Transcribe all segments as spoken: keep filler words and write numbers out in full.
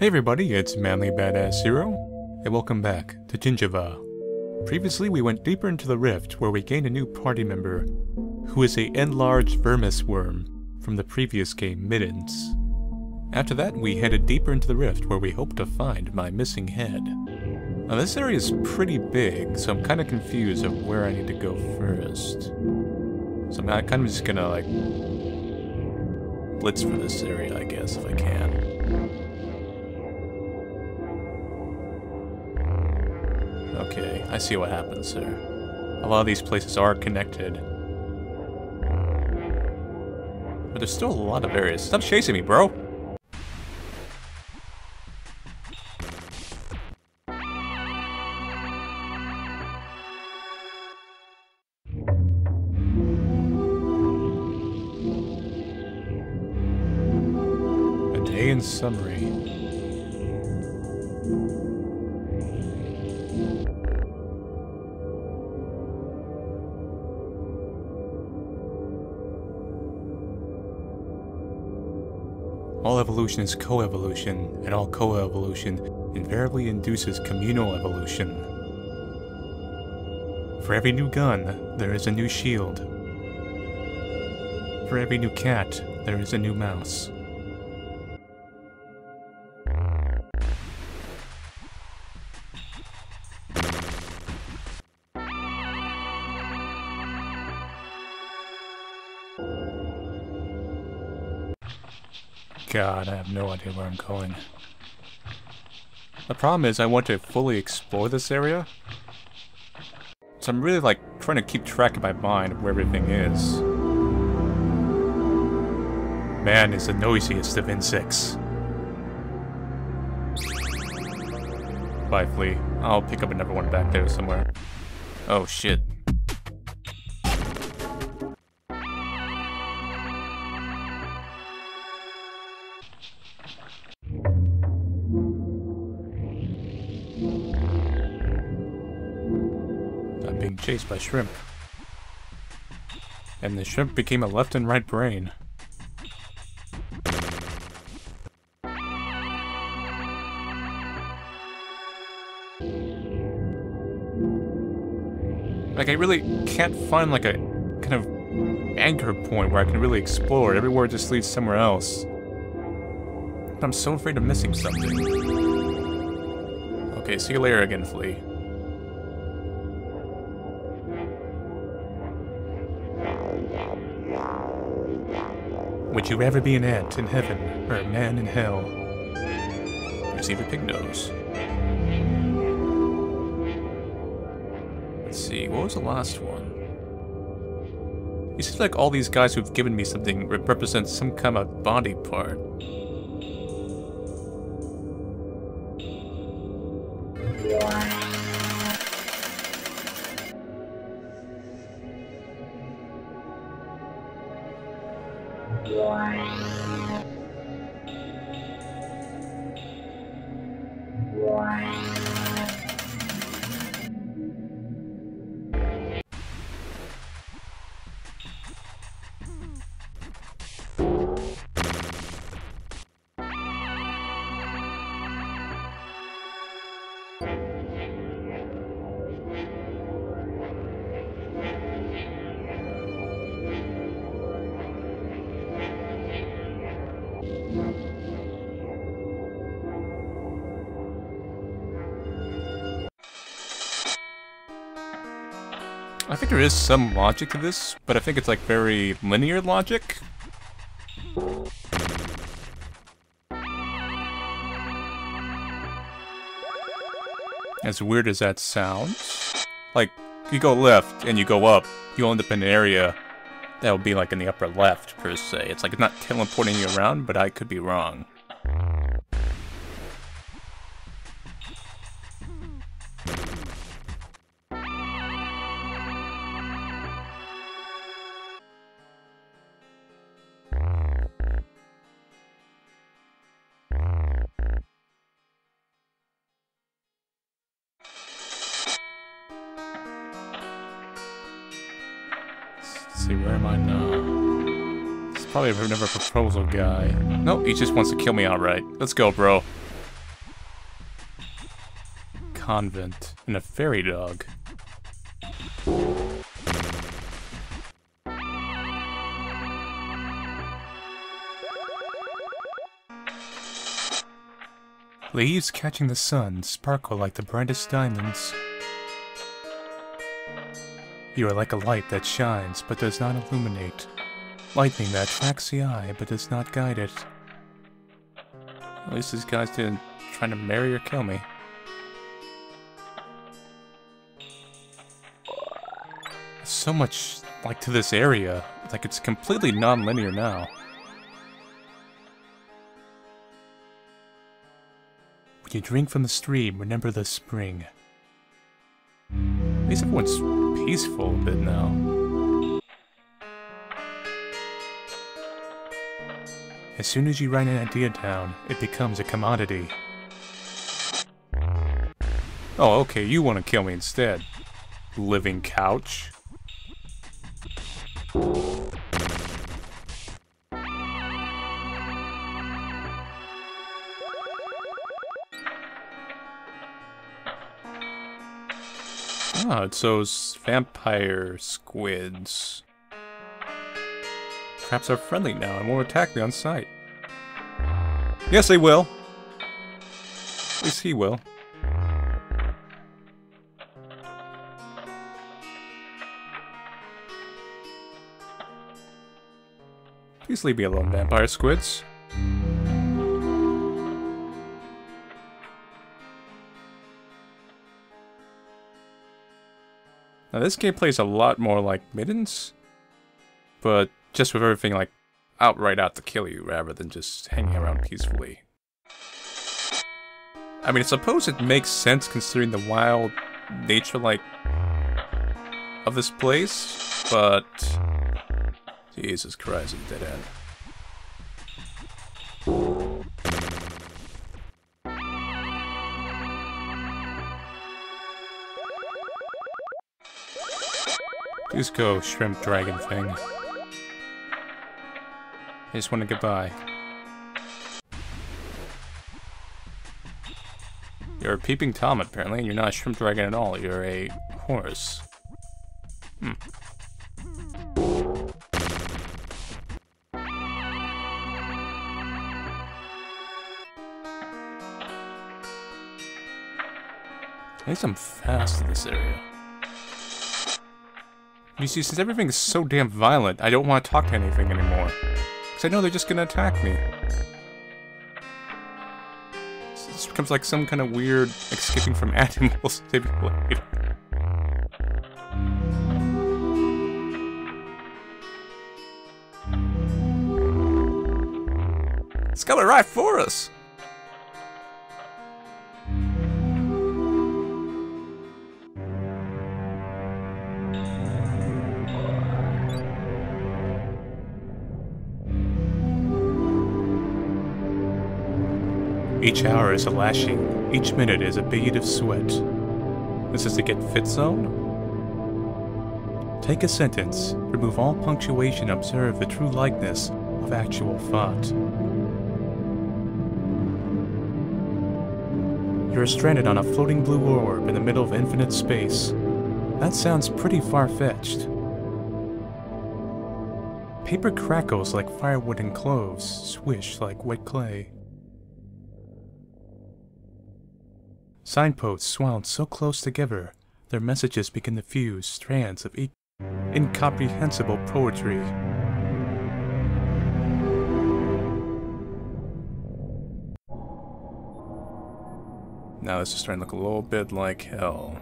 Hey everybody, it's Manly Badass Zero, and welcome back to Gingiva. Previously we went deeper into the rift where we gained a new party member, who is a enlarged vermis worm from the previous game Middens. After that we headed deeper into the rift where we hoped to find my missing head. Now this area is pretty big, so I'm kind of confused of where I need to go first. So I'm kind of just gonna like blitz for this area, I guess, if I can. Okay, I see what happens there. A lot of these places are connected. But there's still a lot of areas. Stop chasing me, bro! A day in summary. All evolution is coevolution, and all coevolution invariably induces communal evolution. For every new gun, there is a new shield. For every new cat, there is a new mouse. God, I have no idea where I'm going. The problem is I want to fully explore this area. So I'm really like trying to keep track in my mind of where everything is. Man is the noisiest of insects. Bye, Flea. I'll pick up another one back there somewhere. Oh shit. Being chased by shrimp. And the shrimp became a left and right brain. Like, I really can't find like a kind of anchor point where I can really explore. Everywhere just leads somewhere else. But I'm so afraid of missing something. Okay, see you later again, Flea. Would you rather be an ant in heaven, or a man in hell? Receive a pig nose. Let's see, what was the last one? It seems like all these guys who've given me something represent some kind of body part. I think there is some logic to this, but I think it's like very linear logic. As weird as that sounds. Like, you go left and you go up, you'll end up in an area that will be like in the upper left, per se. It's like it's not teleporting you around, but I could be wrong. Let's see, where am I now? It's probably another proposal guy. Nope, he just wants to kill me outright. Let's go, bro. convent, and a fairy dog. Leaves catching the sun sparkle like the brightest diamonds. You are like a light that shines but does not illuminate. Lightning that attracts the eye but does not guide it. At least these guys didn't try to marry or kill me. So much, like, to this area. Like, it's completely non-linear now. When you drink from the stream, remember the spring. At least everyone's peaceful a bit now. As soon as you write an idea down, it becomes a commodity. Oh, okay, you want to kill me instead. Living couch. Ah, it's those vampire squids. Traps are friendly now and won't attack me on sight. Yes, they will. At least he will. Please leave me alone, vampire squids. Now this game plays a lot more like Middens, but just with everything like outright out to kill you rather than just hanging around peacefully. I mean, I suppose it makes sense considering the wild nature like of this place, but Jesus Christ, it's dead end. Please go, shrimp dragon thing. I just want to get by. You're a peeping Tom, apparently, and you're not a shrimp dragon at all. You're a horse. Hmm. At least I'm fast in this area. You see, since everything is so damn violent, I don't want to talk to anything anymore. Because I know they're just gonna attack me. This becomes like some kind of weird escaping from animals simulator. It's coming right for us! Each hour is a lashing, each minute is a bead of sweat. This is the get fit zone? Take a sentence, remove all punctuation, observe the true likeness of actual thought. You're stranded on a floating blue orb in the middle of infinite space. That sounds pretty far-fetched. Paper crackles like firewood and cloves, swish like wet clay. Signposts wound so close together, their messages begin to fuse strands of e incomprehensible poetry. Now this is starting to look a little bit like hell.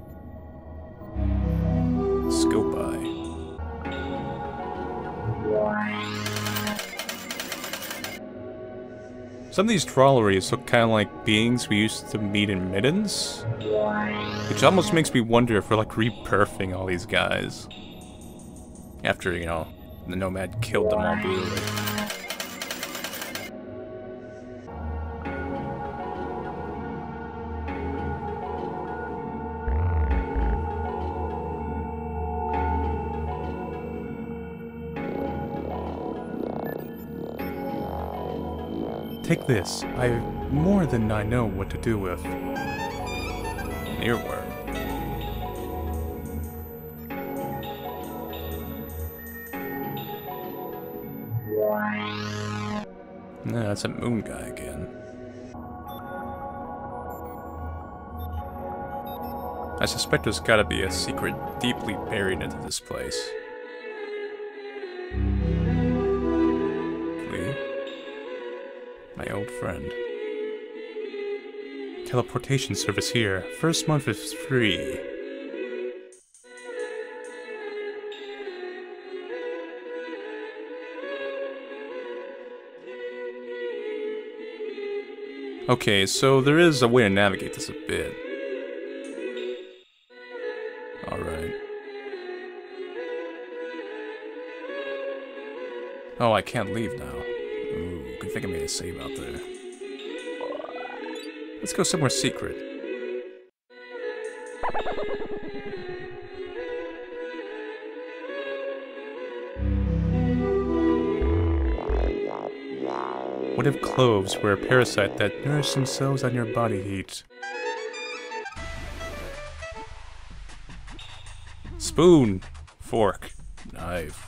Let's go by. Some of these trawleries look kind of like beings we used to meet in Middens, which almost makes me wonder if we're like rebirthing all these guys after, you know, the Nomad killed them all brutally. Take this. I more than I know what to do with. earworm. Nah, that's a moon guy again. I suspect there's gotta be a secret deeply buried into this place. Lee? My old friend. Teleportation service here. First month is free. Okay, so there is a way to navigate this a bit. Alright. Oh, I can't leave now. Ooh, good thing I made a save out there. Let's go somewhere secret. What if cloves were a parasite that nourished themselves on your body heat? Spoon, fork, knife.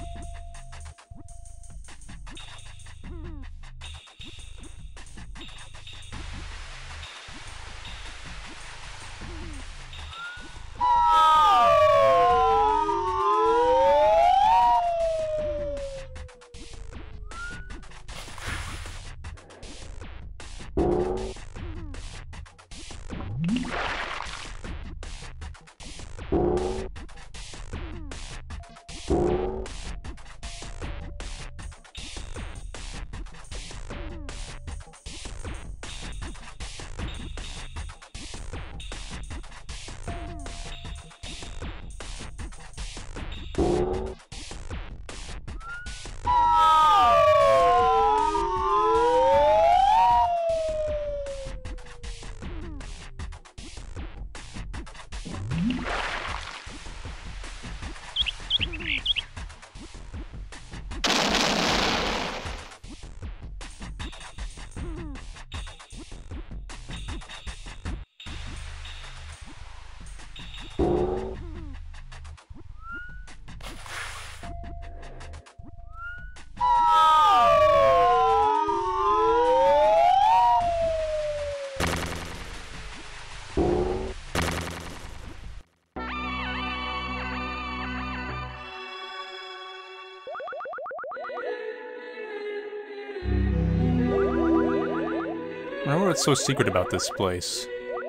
I wonder what's so secret about this place.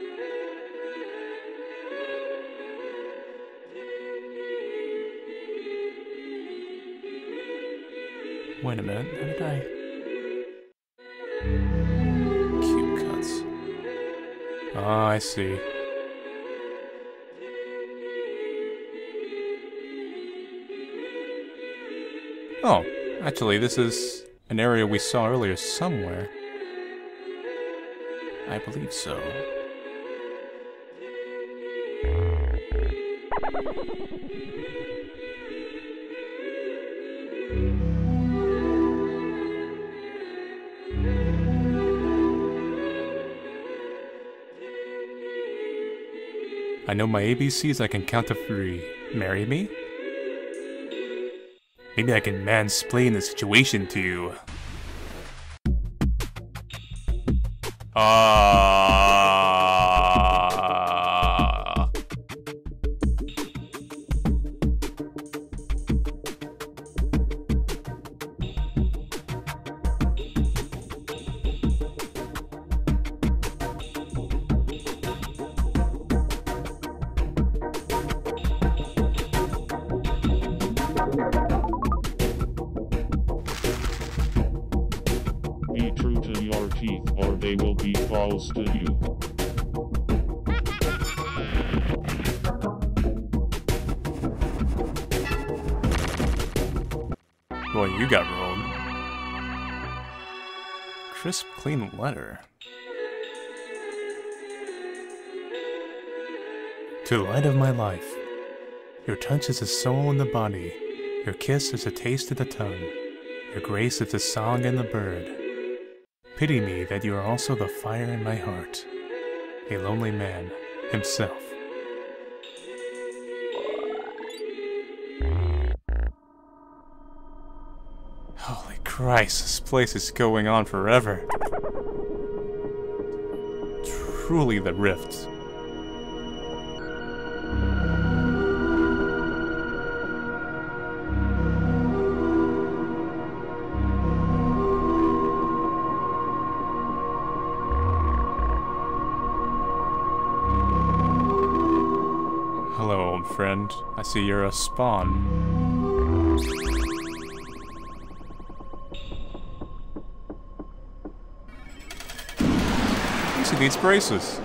Wait a minute, how did I... Cube cuts. Ah, I see. Oh, actually, this is an area we saw earlier somewhere. I believe so. I know my A B Cs, I can count to three. Marry me? Maybe I can mansplain the situation to you. Ah. Be true to your teeth, or they will be false to you. Boy, you got rolled. Crisp, clean letter. To the light of my life. Your touch is a soul in the body. Your kiss is a taste in the tongue. Your grace is a song in the bird. Pity me that you are also the fire in my heart. A lonely man, himself. Holy Christ, this place is going on forever. Truly the rift. Hello, old friend. I see you're a spawn. He needs braces.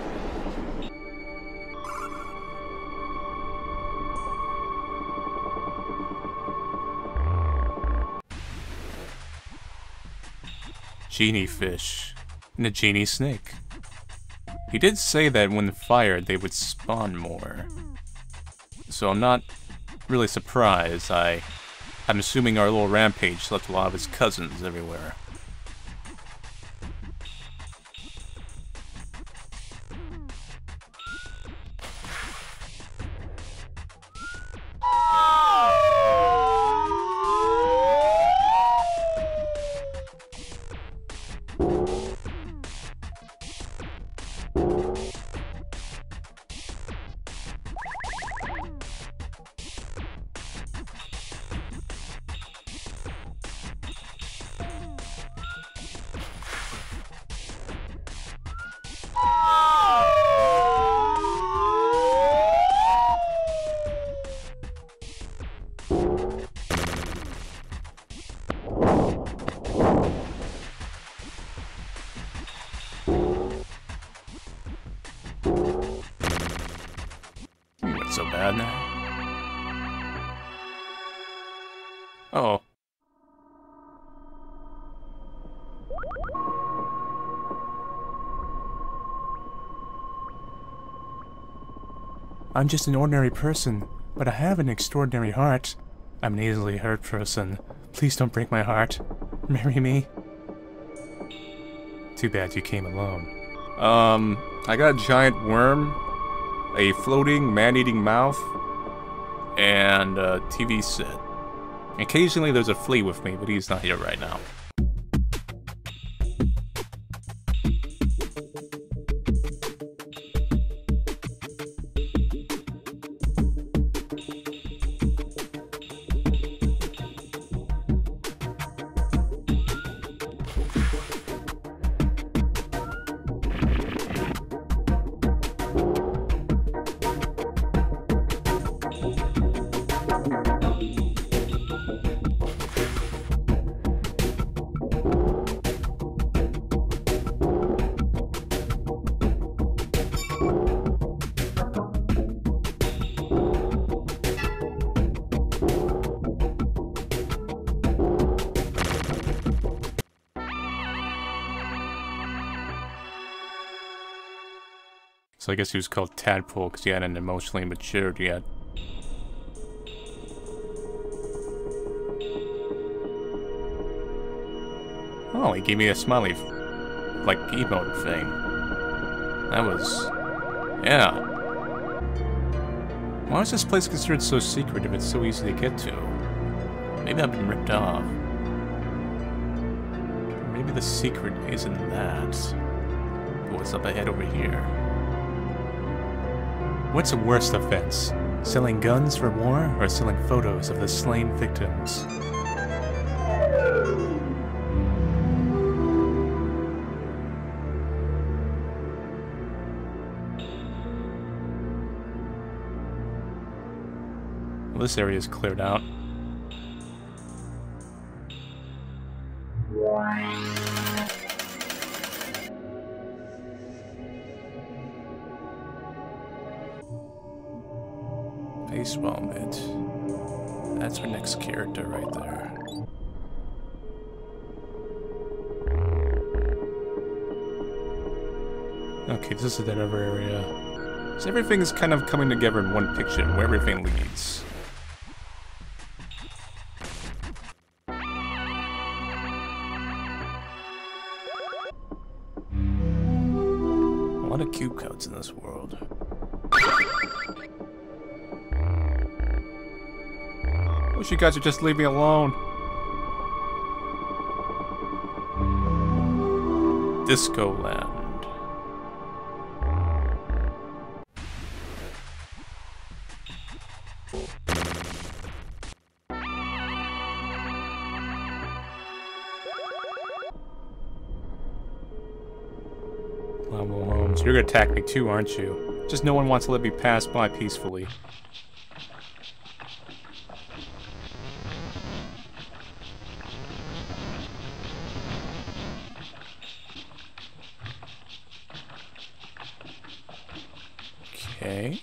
Genie fish and a genie snake. He did say that when fired they would spawn more. So I'm not really surprised. I, I'm assuming our little rampage left a lot of his cousins everywhere. So bad now. Oh. I'm just an ordinary person, but I have an extraordinary heart. I'm an easily hurt person. Please don't break my heart. Marry me. Too bad you came alone. Um, I got a giant worm, a floating man-eating mouth, and a T V set. Occasionally there's a flea with me, but he's not here right now. So I guess he was called Tadpole because he hadn't emotionally matured yet. Oh, he gave me a smiley, like, emote thing. That was... yeah. Why is this place considered so secret if it's so easy to get to? Maybe I've been ripped off. Maybe the secret isn't that. But what's up ahead over here? What's a worse offense? Selling guns for war, or selling photos of the slain victims? Well, this area is cleared out. Baseball mitt. That's our next character right there. Okay, this is that other area. So everything is kind of coming together in one picture, where everything leads. A lot of cube codes in this world. Wish you guys would just leave me alone. Disco Land. Lionel Holmes, you're gonna attack me too, aren't you? Just no one wants to let me pass by peacefully. Okay.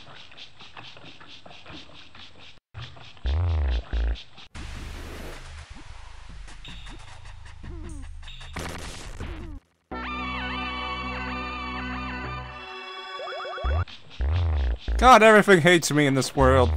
God, everything hates me in this world.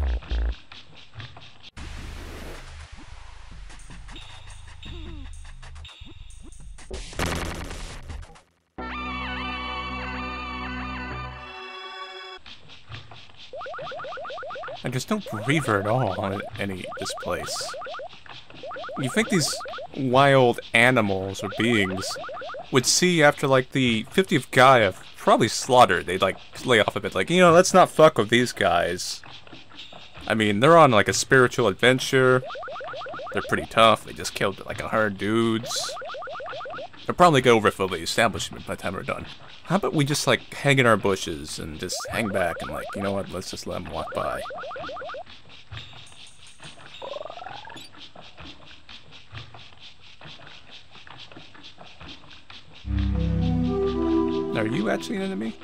I just don't believe her at all on any this place. You think these wild animals or beings would see after like the fiftieth guy I've probably slaughtered, they'd like lay off a bit, like, you know, let's not fuck with these guys. I mean, they're on like a spiritual adventure. They're pretty tough. They just killed like a hundred dudes. They'll probably get over for the establishment by the time we're done. How about we just like hang in our bushes and just hang back and like, you know what, let's just let them walk by. Are you actually an enemy?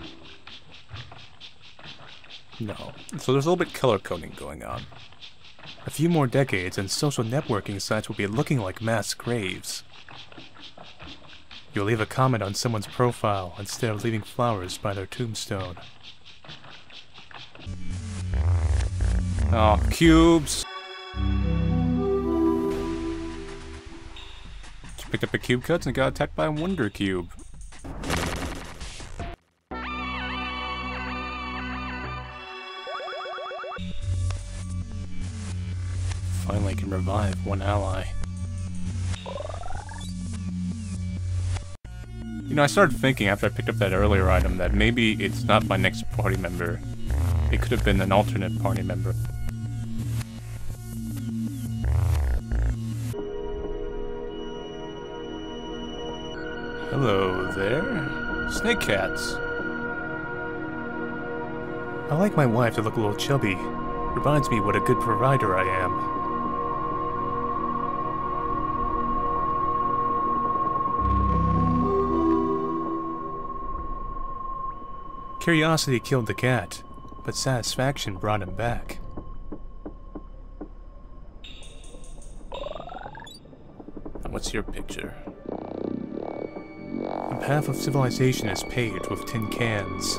No. So there's a little bit color coding going on. A few more decades and social networking sites will be looking like mass graves. You'll leave a comment on someone's profile instead of leaving flowers by their tombstone. Oh, cubes! Just picked up a cube cuts and got attacked by a wonder cube. Finally can revive one ally. You know, I started thinking after I picked up that earlier item that maybe it's not my next party member. It could have been an alternate party member. Hello there. Snake cats. I like my wife to look a little chubby. Reminds me what a good provider I am. Curiosity killed the cat, but satisfaction brought him back. What's your picture? The path of civilization is paved with tin cans.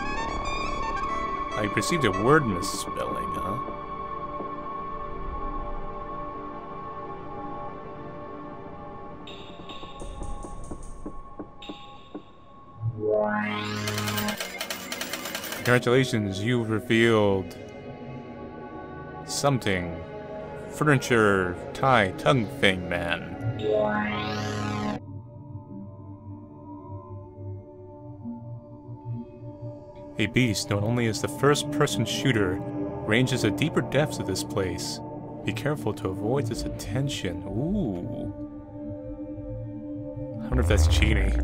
I received a word misspelling, huh? Congratulations, you've revealed something. Furniture tie tongue thing man. A beast known only as the first-person shooter ranges the deeper depths of this place. Be careful to avoid its attention. Ooh. I wonder if that's cheating.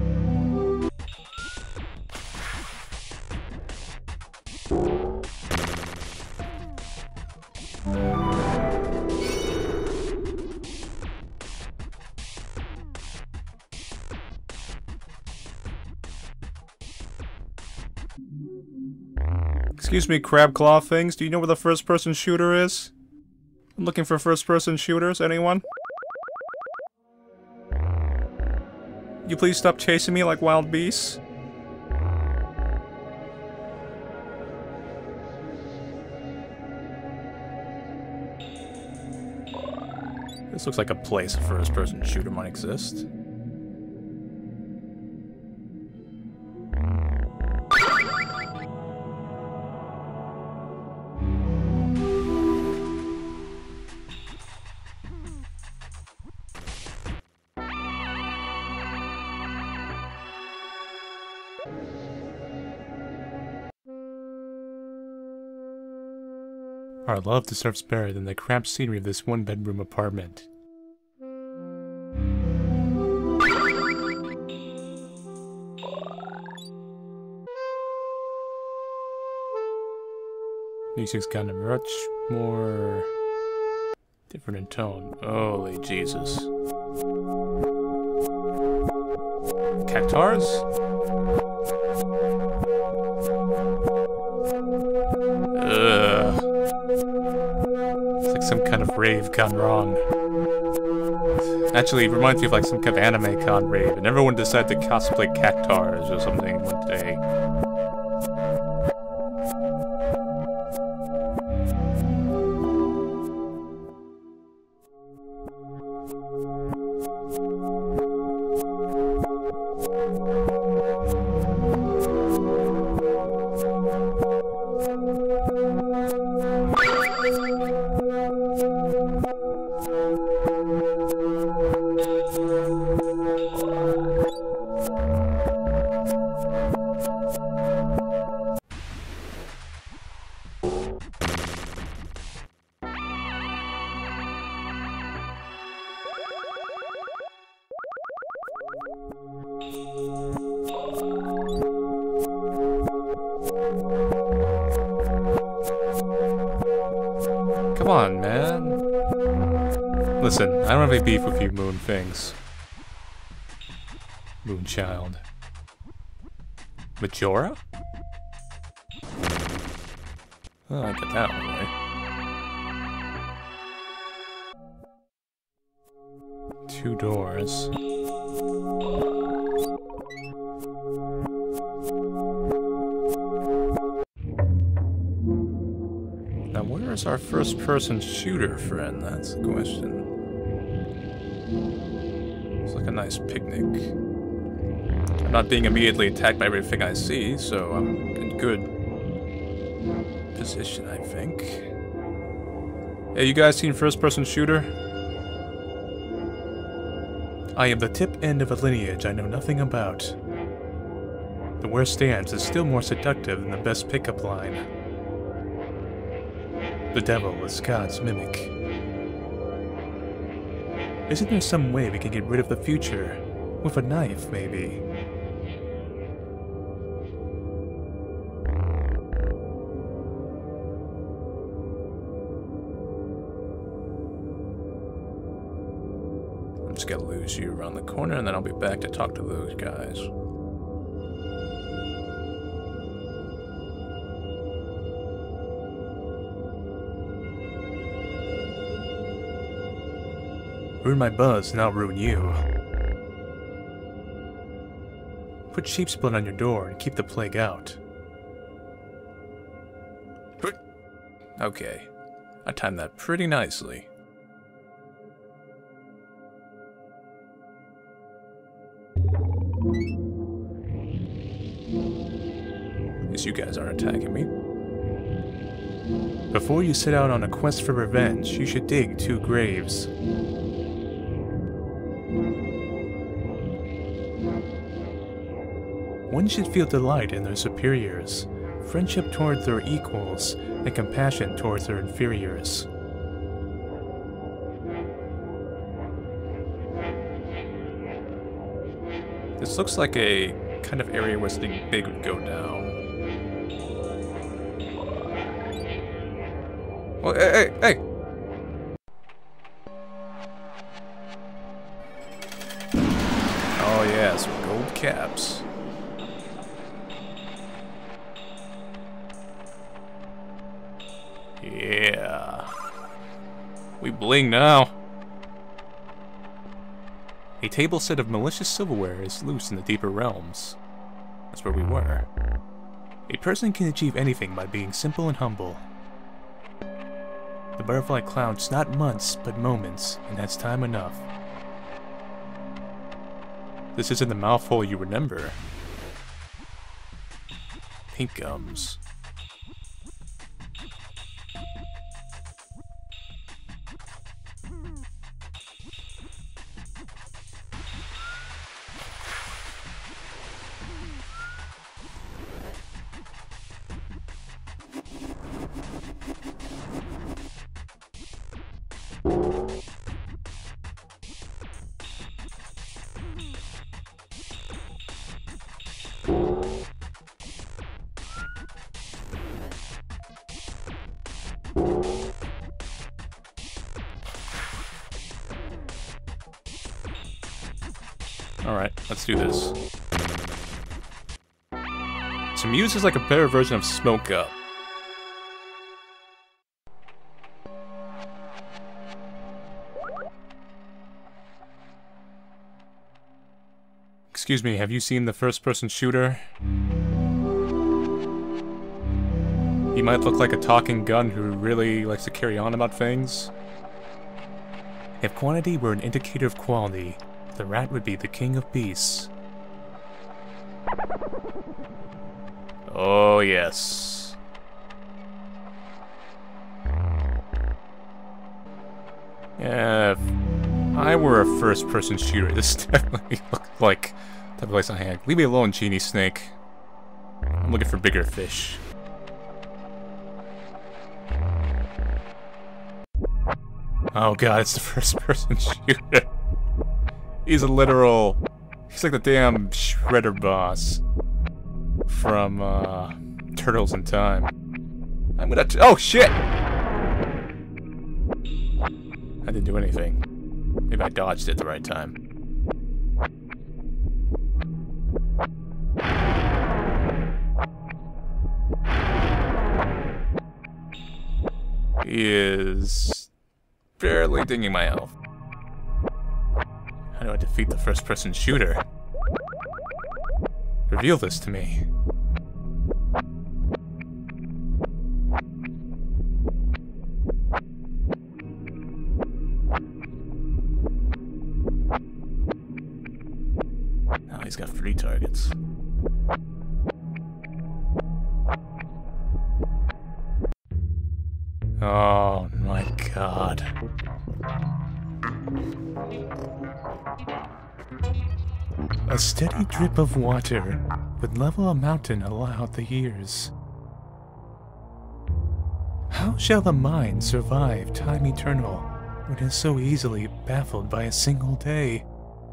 Excuse me, crab claw things, do you know where the first-person shooter is? I'm looking for first-person shooters, anyone? You please stop chasing me like wild beasts? This looks like a place a first-person shooter might exist. Our love deserves better than the cramped scenery of this one-bedroom apartment. Music's gotten much more different in tone. Holy Jesus. Cactars? Ugh. It's like some kind of rave gone wrong. Actually, it reminds me of like some kind of anime con rave, and everyone decided to cosplay cactars or something one day. Come on, man. Listen, I don't have any beef with you, Moon Things. Moonchild. Majora? Oh, I get that one right. Two doors. Now, where's our first-person shooter friend? That's the question. It's like a nice picnic. I'm not being immediately attacked by everything I see, so I'm in good position, I think. Hey, you guys seen first-person shooter? I am the tip end of a lineage I know nothing about. The worst stance is still more seductive than the best pickup line. The devil is God's mimic. Isn't there some way we can get rid of the future? With a knife, maybe? I'm just gonna lose you around the corner and then I'll be back to talk to those guys. Ruin my buzz, and I'll ruin you. Put sheep's blood on your door and keep the plague out. Okay, I timed that pretty nicely. At least you guys aren't attacking me. Before you set out on a quest for revenge, you should dig two graves. One should feel delight in their superiors, friendship towards their equals, and compassion towards their inferiors. This looks like a kind of area where something big would go down. Oh, hey, hey, hey! Oh yeah, some gold caps. Yeah. We bling now. A table set of malicious silverware is loose in the deeper realms. That's where we were. A person can achieve anything by being simple and humble. The butterfly clouds not months, but moments, and that's time enough. This isn't the mouthful you remember. Pink gums. let's do this. So Muse is like a better version of Smoke Up. Excuse me, have you seen the first-person shooter? He might look like a talking gun who really likes to carry on about things. If quantity were an indicator of quality, the rat would be the king of beasts. Oh, yes. Yeah, if I were a first-person shooter, this definitely looked like the place I had. Leave me alone, Genie Snake. I'm looking for bigger fish. Oh god, it's the first-person shooter. He's a literal... He's like the damn Shredder boss from, uh, Turtles in Time. I'm gonna... T oh, shit! I didn't do anything. Maybe I dodged it at the right time. He is... barely dinging my health. How do I defeat the first-person shooter? Reveal this to me. Oh, he's got three targets. Oh my god. A steady drip of water would level a mountain allowed the years. How shall the mind survive time eternal when it is so easily baffled by a single day?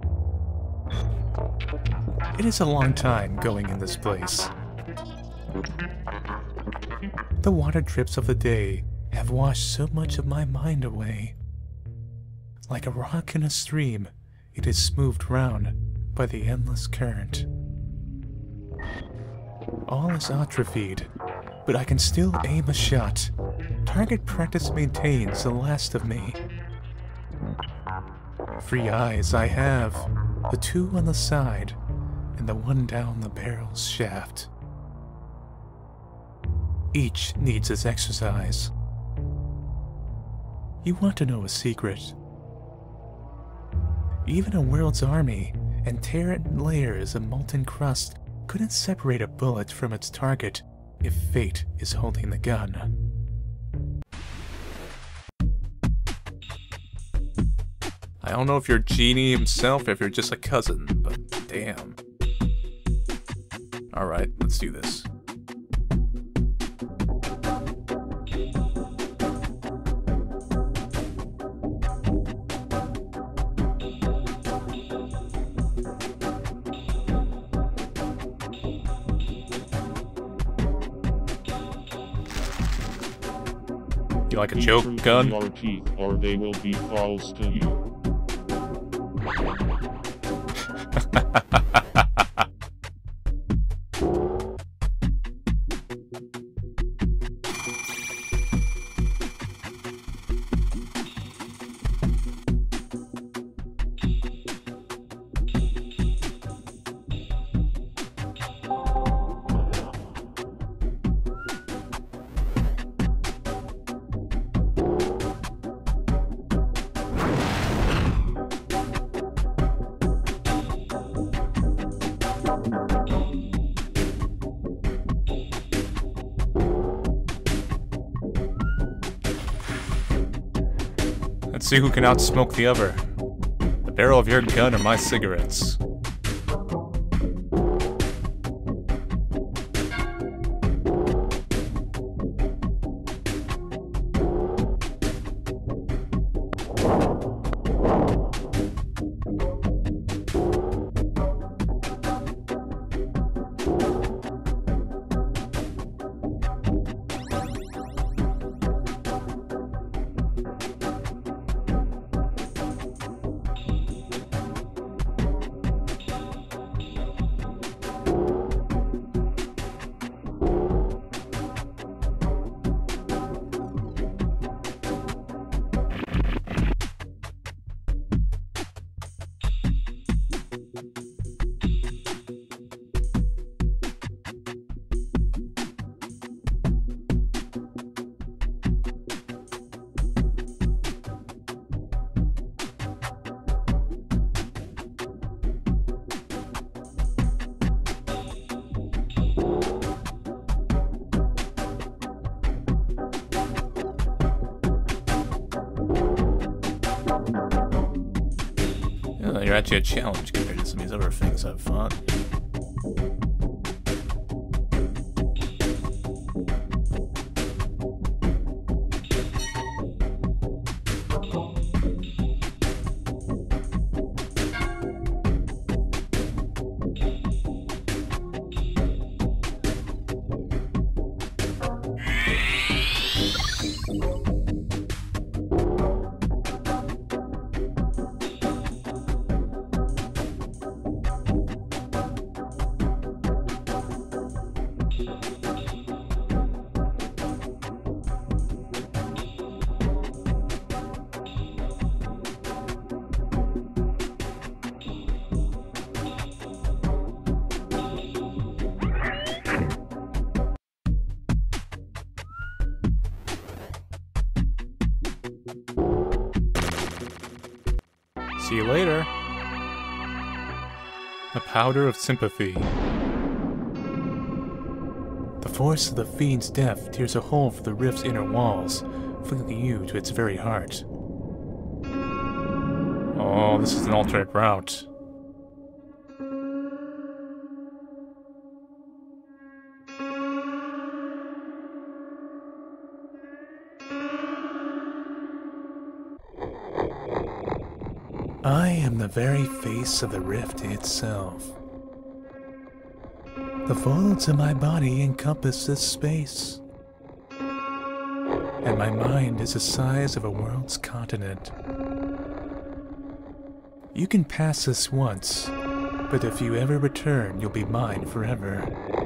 It is a long time going in this place. The water drips of the day have washed so much of my mind away. Like a rock in a stream, it is smoothed round by the endless current. All is atrophied, but I can still aim a shot. Target practice maintains the last of me. Three eyes I have, the two on the side, and the one down the barrel's shaft. Each needs its exercise. You want to know a secret? Even a world's army and Terran layers of molten crust couldn't separate a bullet from its target if fate is holding the gun. I don't know if you're Genie himself or if you're just a cousin, but damn. Alright, let's do this. You like a joke gun? Your teeth, or they will be false to you. Let's see who can outsmoke the other. The barrel of your gun or my cigarettes. You're actually a challenge compared to some of these other things I've fought. See you later. A powder of sympathy. The force of the fiend's death tears a hole for the rift's inner walls, flinging you to its very heart. Oh, this is an alternate route. I am the very face of the rift itself. The folds of my body encompass this space, and my mind is the size of a world's continent. You can pass this once, but if you ever return, you'll be mine forever.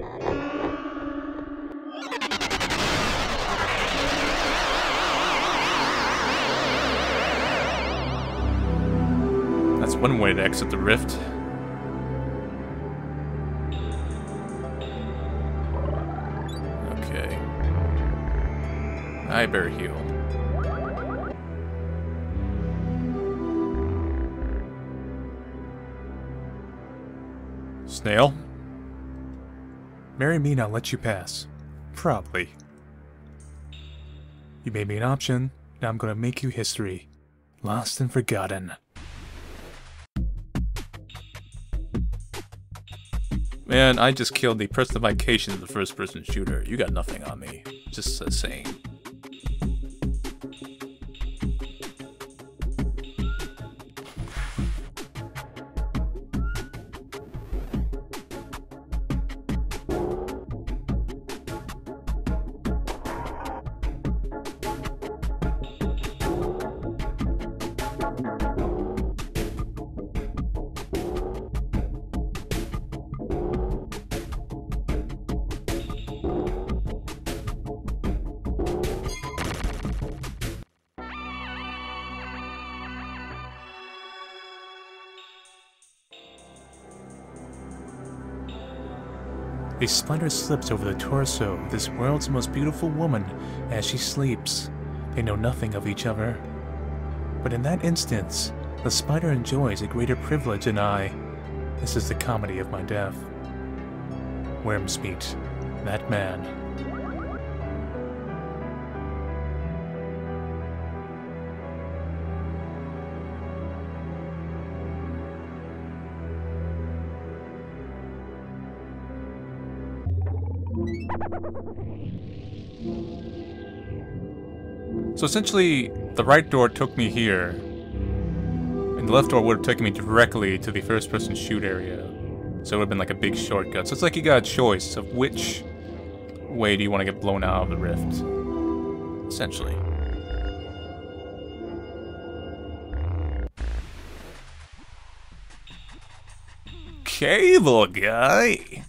That's one way to exit the rift. Okay. I better heal. Snail? Marry me and I'll let you pass. Probably. You made me an option, now I'm gonna make you history. Lost and forgotten. Man, I just killed the personification of the first-person shooter. You got nothing on me. Just uh, saying. A splinter slips over the torso of this world's most beautiful woman as she sleeps. They know nothing of each other. But in that instance, the spider enjoys a greater privilege than I. This is the comedy of my death. Worms meet that man. So essentially, the right door took me here, and the left door would have taken me directly to the first-person shoot area. So it would have been like a big shortcut. So it's like you got a choice of which way do you want to get blown out of the rift, essentially. Cable guy!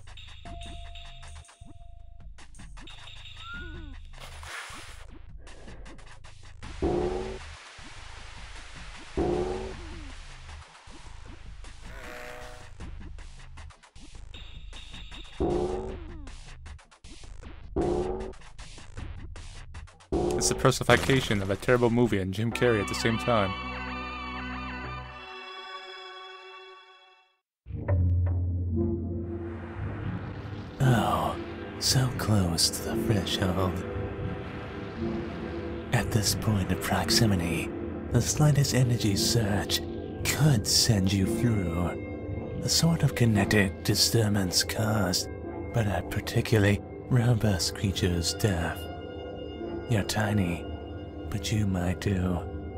It's the personification of a terrible movie and Jim Carrey at the same time. Oh, so close to the threshold. At this point of proximity, the slightest energy surge could send you through a sort of kinetic disturbance caused by that particularly robust creature's death. You're tiny, but you might do.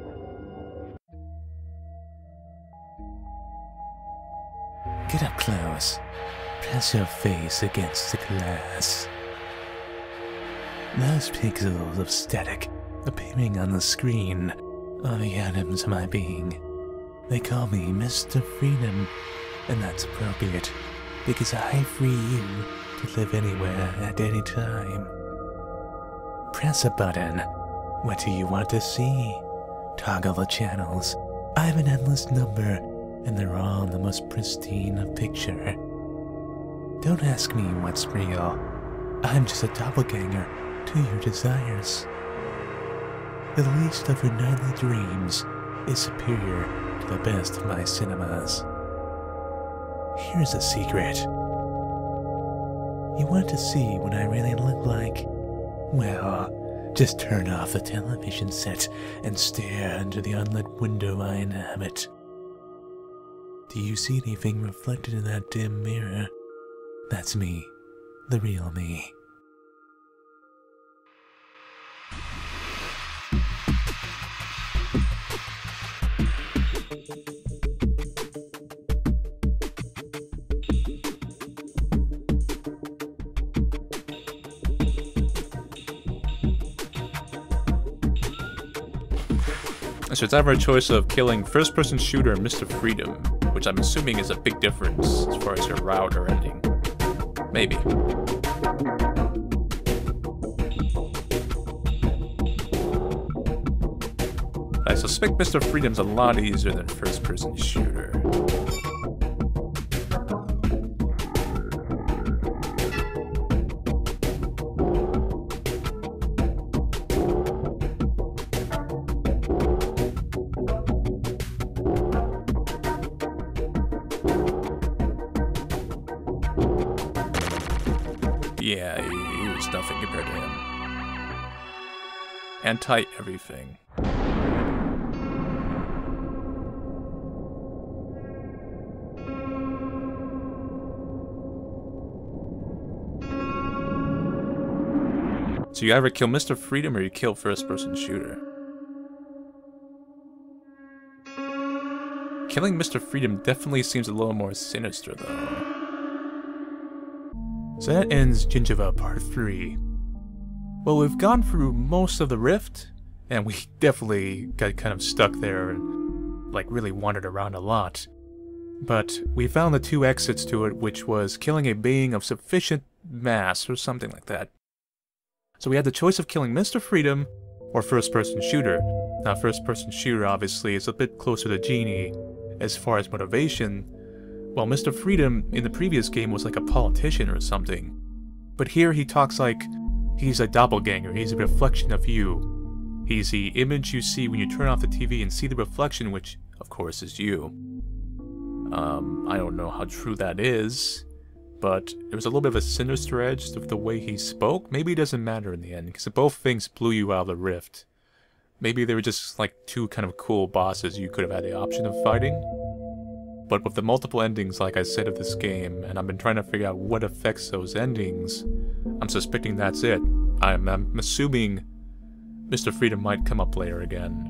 Get up close. Press your face against the glass. Those pixels of static appearing on the screen are the atoms of my being. They call me Mister Freedom, and that's appropriate, because I free you to live anywhere at any time. Press a button. What do you want to see? Toggle the channels. I have an endless number, and they're all in the most pristine of picture. Don't ask me what's real. I'm just a doppelganger to your desires. The least of your nightly dreams is superior to the best of my cinemas. Here's a secret. You want to see what I really look like? Well, just turn off the television set and stare into the unlit window I inhabit. Do you see anything reflected in that dim mirror? That's me, the real me. So it's either a choice of killing first-person shooter and Mister Freedom, which I'm assuming is a big difference as far as your route or ending. Maybe. I suspect Mister Freedom's a lot easier than first-person shooter. Yeah, he, he was nothing compared to him. Anti-everything. So you either kill Mister Freedom or you kill first-person shooter. Killing Mister Freedom definitely seems a little more sinister, though. So that ends Gingiva Part three. Well, we've gone through most of the rift, and we definitely got kind of stuck there and, like, really wandered around a lot. But we found the two exits to it, which was killing a being of sufficient mass, or something like that. So we had the choice of killing Mister Freedom, or first-person shooter. Now, first-person shooter, obviously, is a bit closer to Genie, as far as motivation, while Mister Freedom in the previous game was like a politician or something. But here he talks like he's a doppelganger, he's a reflection of you. He's the image you see when you turn off the T V and see the reflection, which, of course, is you. Um, I don't know how true that is, but there was a little bit of a sinister edge to the way he spoke. Maybe it doesn't matter in the end, because both things blew you out of the rift. Maybe they were just like two kind of cool bosses you could have had the option of fighting. But with the multiple endings, like I said, of this game, and I've been trying to figure out what affects those endings, I'm suspecting that's it. I'm, I'm assuming Mister Freedom might come up later again.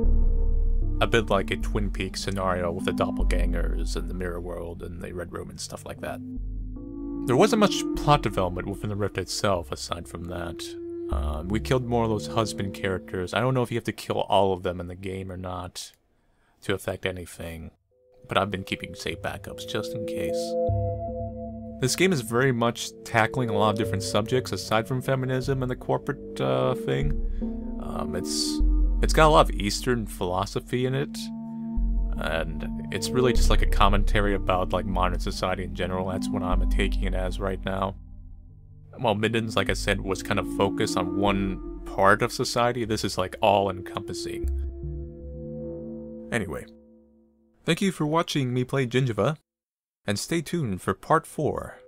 A bit like a Twin Peaks scenario with the doppelgangers and the mirror world and the Red Room and stuff like that. There wasn't much plot development within the Rift itself, aside from that. Um, we killed more of those husband characters. I don't know if you have to kill all of them in the game or not to affect anything. But I've been keeping safe backups just in case. This game is very much tackling a lot of different subjects aside from feminism and the corporate uh, thing. Um, it's it's got a lot of Eastern philosophy in it, and it's really just like a commentary about like modern society in general. That's what I'm taking it as right now. While Middens, like I said, was kind of focused on one part of society, this is like all-encompassing. Anyway. Thank you for watching me play Gingiva, and stay tuned for part four.